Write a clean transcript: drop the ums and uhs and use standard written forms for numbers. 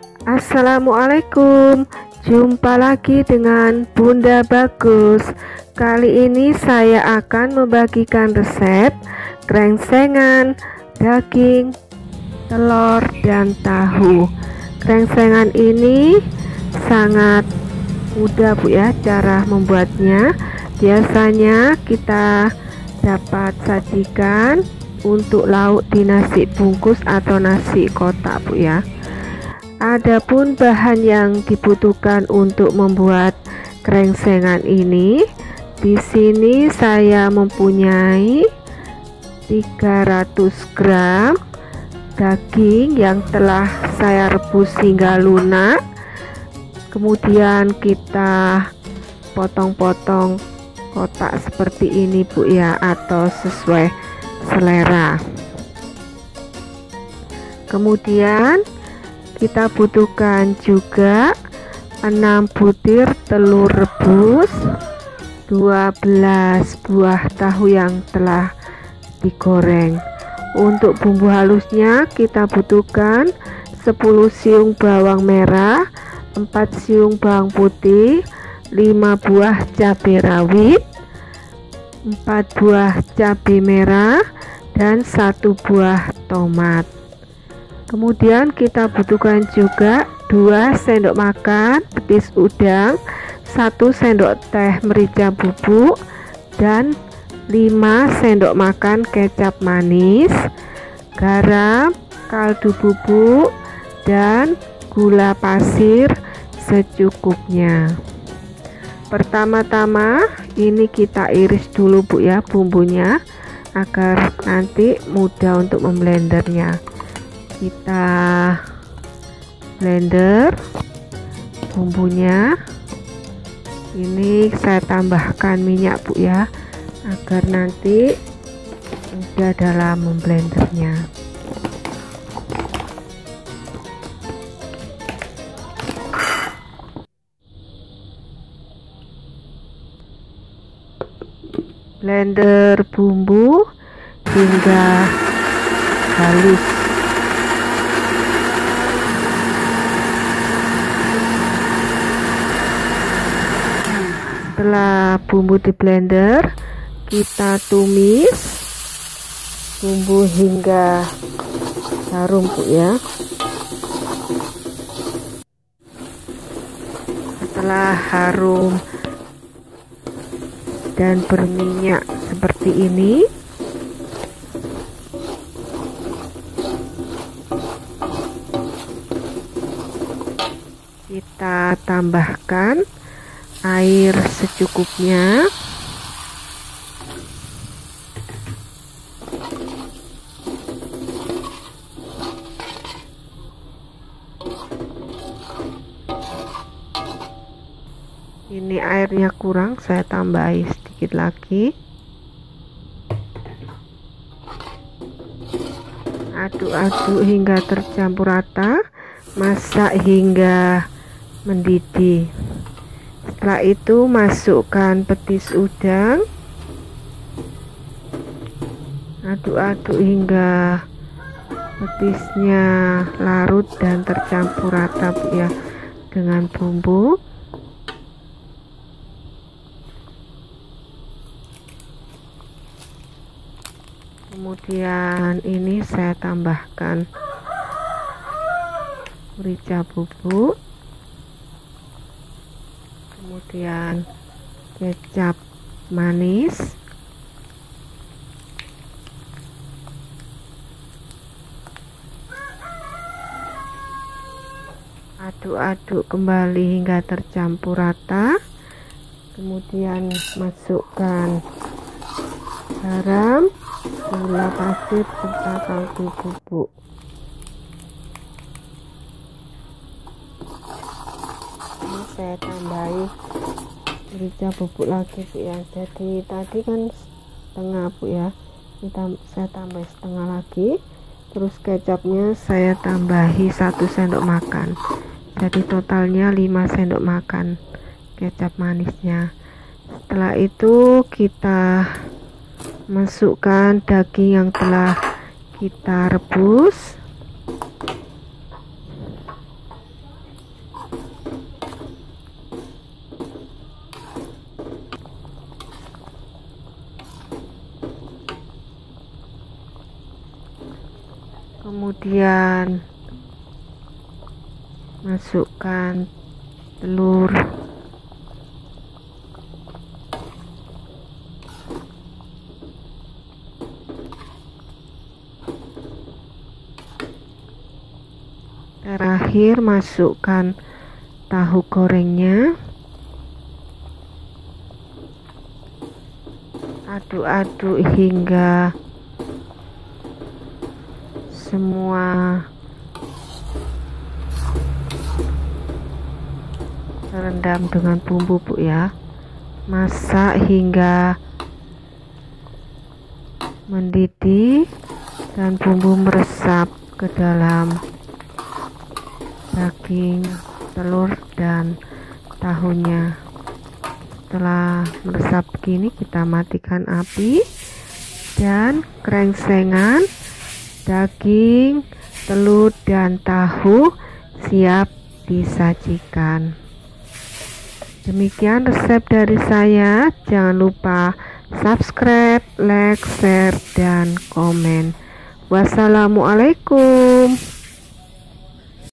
Assalamualaikum, jumpa lagi dengan Bunda Bagus. Kali ini saya akan membagikan resep krengsengan, daging, telur, dan tahu. Krengsengan ini sangat mudah Bu ya cara membuatnya. Biasanya kita dapat sajikan untuk lauk di nasi bungkus atau nasi kotak Bu ya. Adapun bahan yang dibutuhkan untuk membuat krengsengan ini, di sini saya mempunyai 300 gram daging yang telah saya rebus hingga lunak. Kemudian kita potong-potong kotak seperti ini Bu ya, atau sesuai selera. Kemudian kita butuhkan juga 6 butir telur rebus, 12 buah tahu yang telah digoreng. Untuk bumbu halusnya kita butuhkan 10 siung bawang merah, 4 siung bawang putih, 5 buah cabai rawit, 4 buah cabai merah, dan 1 buah tomat. Kemudian kita butuhkan juga 2 sendok makan petis udang, 1 sendok teh merica bubuk, dan 5 sendok makan kecap manis, garam, kaldu bubuk, dan gula pasir secukupnya. Pertama-tama ini kita iris dulu Bu ya bumbunya, agar nanti mudah untuk memblendernya. Kita blender bumbunya. Ini saya tambahkan minyak Bu ya, agar nanti mudah dalam memblendernya. Blender bumbu hingga halus. Setelah bumbu di blender, kita tumis bumbu hingga harum Bu ya. Setelah harum dan berminyak seperti ini, kita tambahkan air secukupnya. Ini airnya kurang, saya tambahi sedikit lagi. Aduk-aduk hingga tercampur rata, masak hingga mendidih. Setelah itu masukkan petis udang, aduk-aduk hingga petisnya larut dan tercampur rata Bu ya dengan bumbu. Kemudian ini saya tambahkan merica bubuk, kemudian kecap manis, aduk-aduk kembali hingga tercampur rata. Kemudian masukkan garam, gula pasir, serta kaldu bubuk. Ini saya tambahi merica bubuk lagi Bu ya. Jadi tadi kan setengah Bu ya, saya tambah setengah lagi. Terus kecapnya saya tambahi 1 sendok makan, jadi totalnya 5 sendok makan kecap manisnya. Setelah itu kita masukkan daging yang telah kita rebus. kemudian masukkan telur, terakhir masukkan tahu gorengnya, aduk-aduk hingga semua terendam dengan bumbu Bu ya. Masak hingga mendidih dan bumbu meresap ke dalam daging, telur dan tahunya. Setelah meresap begini, kita matikan api dan krengsengan daging, telur dan tahu siap disajikan. Demikian resep dari saya. Jangan lupa subscribe, like, share dan komen. Wassalamualaikum.